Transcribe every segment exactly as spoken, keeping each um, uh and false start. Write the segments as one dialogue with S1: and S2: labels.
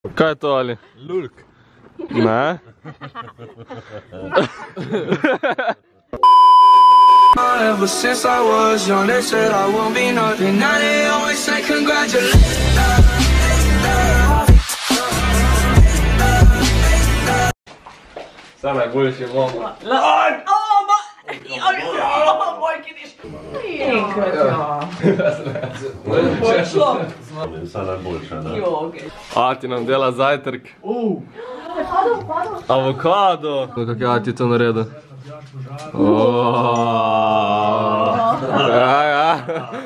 S1: Kaj je to, Ali?
S2: Lulk.
S1: Ne?
S3: Ever since I was young, they said I won't be nothing. Now they always say congratulations.
S1: Vse najboljše imamo.
S2: Vse najboljše, ne?
S1: Ati nam dela zajtrk. Avokado. Kako je Ati to naredil? Ja, ja.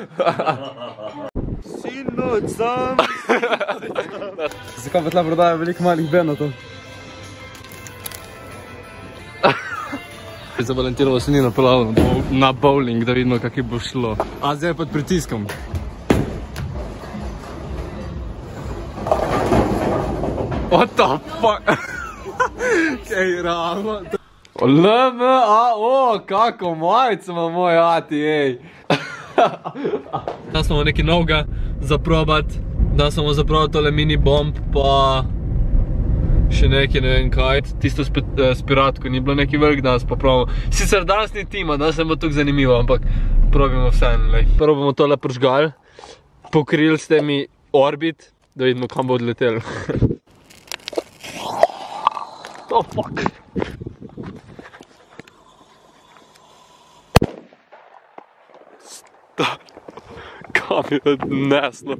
S2: Sinoč sam.
S4: Zakaj pa tle prodajo veliko malih benotov?
S1: Za Valentinovo se ni napeljal na bowling, da vidimo, kak bo šlo. A zdaj je pod pritiskom. What the fuck? Kaj ramo? L M A O, kako majico ima moj Ati, ej. Da smo nekaj novega zaprobat, da smo zaprobat tole mini bomb, pa še nekaj, ne vem kaj. Tisto s piratko ni bilo neki velik danes, pa pravimo. Sicer danes ni tima, danes ne bo tukaj zanimivo, ampak probimo vseeno. Prvo bomo tole pržgali, pokrili s temi orbit, da vidimo, kam bo odletel. Oh, fuck. Kam je odneslo?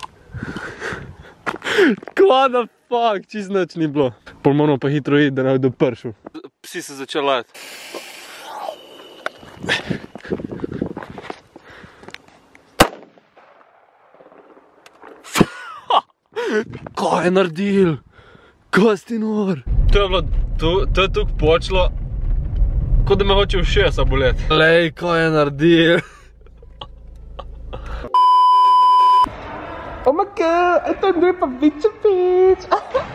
S1: Kva da fuck, čist nič ni bilo. Pol moramo pa hitro iti, da ne bi dopršil. Psi se začel lajati. Kaj je naredil? Kaj si ti nor? To je bilo, to je tukaj počelo, kot da me hoče v šesa boleti. Lej, kaj je naredil? Oh my god, I don't know if I'm bitch a bitch.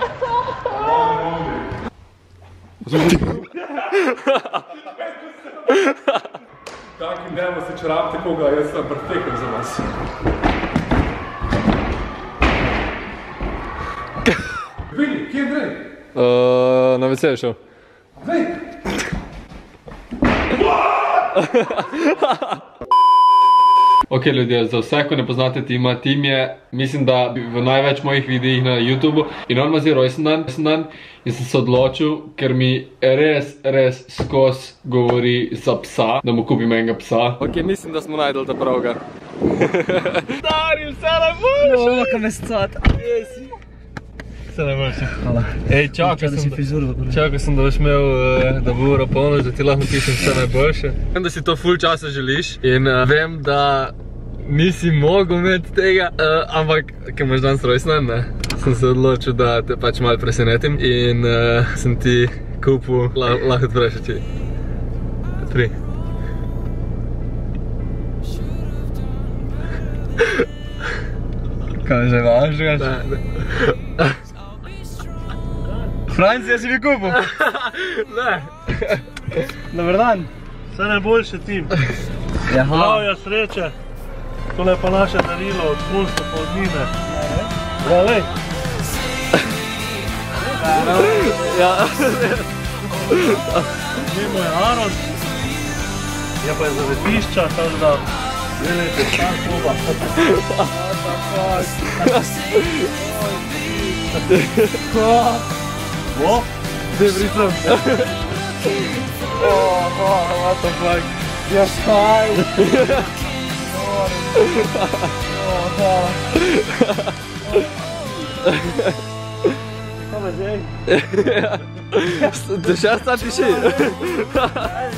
S5: Tako in dajmo se čarab takoga, jaz sem pretekel za vas. Vili, kje je Andrej?
S1: Na ve ce je šel.
S5: Andrej!
S1: Ok, ljudje, za vse, ko ne poznate Tima, Tim je, mislim, da v največ mojih videih na YouTubu in on ima zdaj rojsten dan in sem se odločil, ker mi res, res skos govori za psa, da mu kupim enega psa. Ok, mislim, da smo najdel ta pravga. Stari, vse najboljše!
S4: Ovo, kam je scata.
S1: Vse najboljše. Hvala. Ej, čakaj sem, čakaj sem, da boš imel, da bo ura polnoč, da ti lahko napišem vse najboljše. Vem, da si to ful časa želiš in vem, da nisi mogel imeti tega, ampak, ker imaš danes rojstni dan, ne? Sem se odločil, da te pač malo presenetim in sem ti kupil, lahko odpreš oči. Odpri.
S4: Kaj že imaš, že gaš? Franci, jaz si bi kupil?
S1: Ne.
S4: Dobar dan.
S2: Vse najboljše, Tim.
S4: Jaha.
S2: Zdravja, sreče. Tole je pa naše darilo od Punsta pa od Nine. Ja, lej.
S1: Ja.
S2: Njemo je Aron. Je pa je zavetišča, tako da gledajte, tam kluba.
S4: Ko?
S2: Bo?
S4: Zdaj brisam. Oh, oh, what the fuck. Ja, kaj? Oh, oh.
S2: Kaj me zdaj?
S1: Te še stati še?